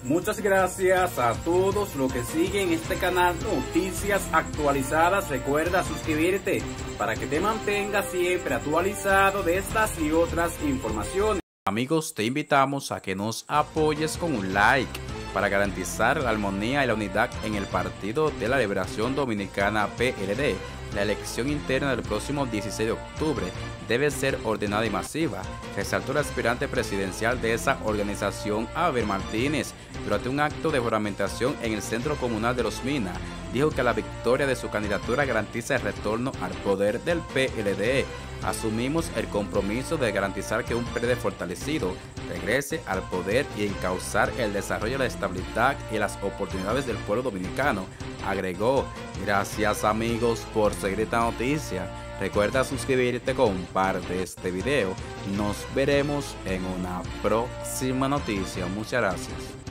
Muchas gracias a todos los que siguen este canal Noticias Actualizadas. Recuerda suscribirte para que te mantengas siempre actualizado de estas y otras informaciones. Amigos, te invitamos a que nos apoyes con un like para garantizar la armonía y la unidad en el Partido de la Liberación Dominicana PLD. La elección interna del próximo 16 de octubre debe ser ordenada y masiva, resaltó el aspirante presidencial de esa organización, Abel Martínez, durante un acto de juramentación en el Centro Comunal de Los Minas. Dijo que la victoria de su candidatura garantiza el retorno al poder del PLD. Asumimos el compromiso de garantizar que un PLD fortalecido regrese al poder y encauzar el desarrollo, la estabilidad y las oportunidades del pueblo dominicano, agregó. Gracias amigos por seguir esta noticia. Recuerda suscribirte, comparte este video. Nos veremos en una próxima noticia. Muchas gracias.